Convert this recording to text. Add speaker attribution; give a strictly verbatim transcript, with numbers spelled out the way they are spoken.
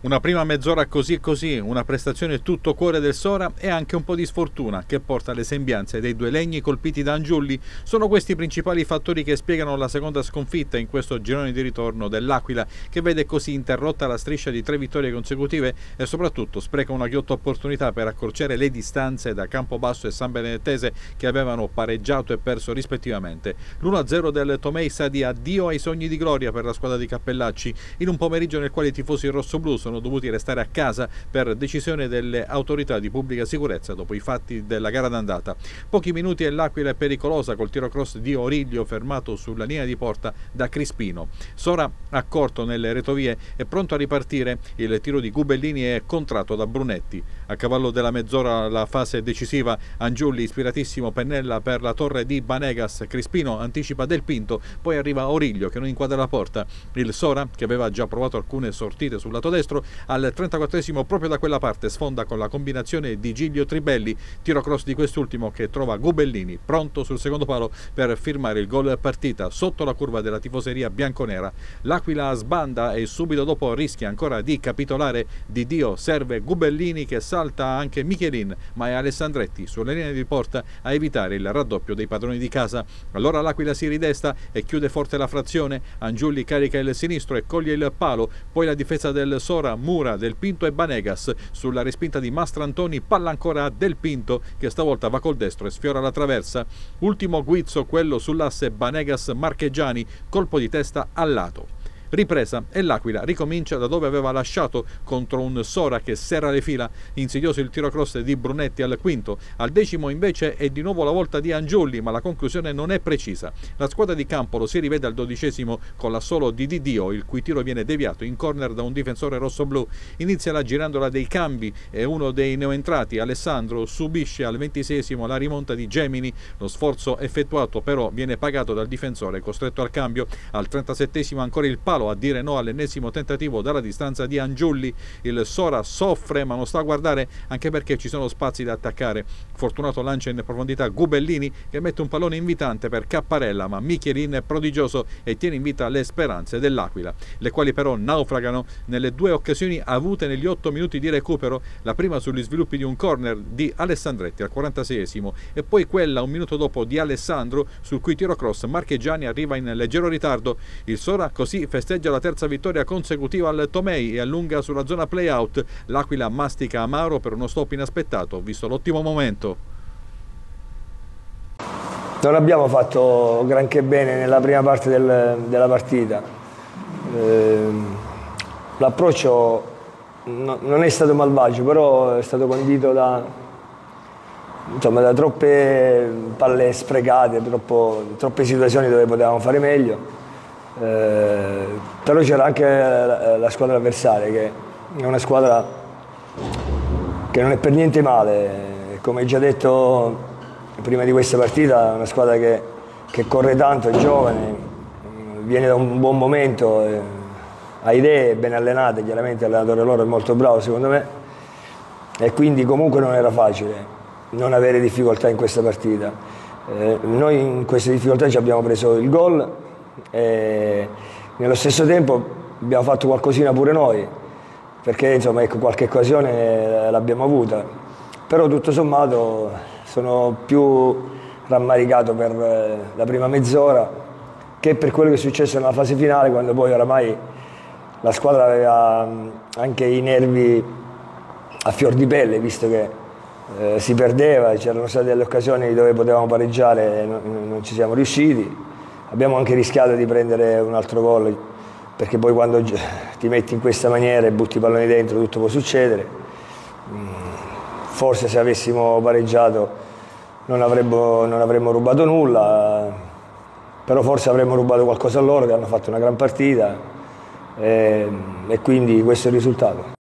Speaker 1: Una prima mezz'ora così e così, una prestazione tutto cuore del Sora e anche un po' di sfortuna che porta alle sembianze dei due legni colpiti da Angiulli. Sono questi i principali fattori che spiegano la seconda sconfitta in questo girone di ritorno dell'Aquila, che vede così interrotta la striscia di tre vittorie consecutive e soprattutto spreca una ghiotta opportunità per accorciare le distanze da Campobasso e San Benedettese, che avevano pareggiato e perso rispettivamente. l'uno a zero del Tomei sa di addio ai sogni di gloria per la squadra di Cappellacci, in un pomeriggio nel quale i tifosi rossoblù sono dovuti restare a casa per decisione delle autorità di pubblica sicurezza dopo i fatti della gara d'andata. Pochi minuti e l'Aquila è pericolosa col tiro cross di Origlio fermato sulla linea di porta da Crispino. Sora accorto nelle retovie è pronto a ripartire, il tiro di Gubellini è contratto da Brunetti. A cavallo della mezz'ora la fase decisiva, Angiulli ispiratissimo pennella per la torre di Banegas, Crispino anticipa Del Pinto, poi arriva Origlio che non inquadra la porta. Il Sora, che aveva già provato alcune sortite sul lato destro, al trentaquattresimo proprio da quella parte sfonda con la combinazione di Giglio Tribelli, tiro cross di quest'ultimo che trova Gubellini pronto sul secondo palo per firmare il gol partita sotto la curva della tifoseria bianconera. L'Aquila sbanda e subito dopo rischia ancora di capitolare. Di Dio serve Gubellini che salta anche Michelin, ma è Alessandretti sulle linee di porta a evitare il raddoppio dei padroni di casa. Allora l'Aquila si ridesta e chiude forte la frazione. Angiulli carica il sinistro e coglie il palo, poi la difesa del Sora, Mura, Del Pinto e Banegas. Sulla respinta di Mastrantoni palla ancora a Del Pinto che stavolta va col destro e sfiora la traversa. Ultimo guizzo quello sull'asse Banegas-Marchegiani, colpo di testa al lato. Ripresa e l'Aquila ricomincia da dove aveva lasciato contro un Sora che serra le fila. Insidioso il tiro cross di Brunetti al quinto. Al decimo invece è di nuovo la volta di Angiulli, ma la conclusione non è precisa. La squadra di Campolo si rivede al dodicesimo con l'assolo di Di Dio, il cui tiro viene deviato in corner da un difensore rossoblù. Inizia la girandola dei cambi e uno dei neoentrati, Alessandro, subisce al ventiseiesimo la rimonta di Gemini. Lo sforzo effettuato però viene pagato dal difensore costretto al cambio. Al trentasettesimo ancora il palo a dire no all'ennesimo tentativo dalla distanza di Angiulli. Il Sora soffre ma non sta a guardare, anche perché ci sono spazi da attaccare. Fortunato lancia in profondità Gubellini che mette un pallone invitante per Capparella, ma Michelin è prodigioso e tiene in vita le speranze dell'Aquila, le quali però naufragano nelle due occasioni avute negli otto minuti di recupero, la prima sugli sviluppi di un corner di Alessandretti al quarantaseiesimo e poi quella un minuto dopo di Alessandro, sul cui tiro cross Marchegiani arriva in leggero ritardo. Il Sora così festeggia la terza vittoria consecutiva al Tomei e allunga sulla zona play-out. L'Aquila mastica amaro per uno stop inaspettato, visto l'ottimo momento.
Speaker 2: Non abbiamo fatto granché bene nella prima parte del, della partita. Eh, L'approccio no, non è stato malvagio, però è stato condito da, insomma, da troppe palle sprecate, troppo, troppe situazioni dove potevamo fare meglio. Eh, però c'era anche la, la squadra avversaria, che è una squadra che non è per niente male, come già detto prima di questa partita, è una squadra che, che corre tanto, è giovane, viene da un buon momento, eh, ha idee ben allenate, chiaramente l'allenatore loro è molto bravo secondo me, e quindi comunque non era facile non avere difficoltà in questa partita. Eh, noi in queste difficoltà ci abbiamo preso il gol e nello stesso tempo abbiamo fatto qualcosina pure noi, perché insomma ecco, qualche occasione l'abbiamo avuta, però tutto sommato sono più rammaricato per la prima mezz'ora che per quello che è successo nella fase finale, quando poi oramai la squadra aveva anche i nervi a fior di pelle, visto che eh, si perdeva, c'erano state delle occasioni dove potevamo pareggiare e non, non ci siamo riusciti. Abbiamo anche rischiato di prendere un altro gol, perché poi quando ti metti in questa maniera e butti i palloni dentro tutto può succedere. Forse se avessimo pareggiato non avremmo, non avremmo rubato nulla, però forse avremmo rubato qualcosa a loro che hanno fatto una gran partita e, e quindi questo è il risultato.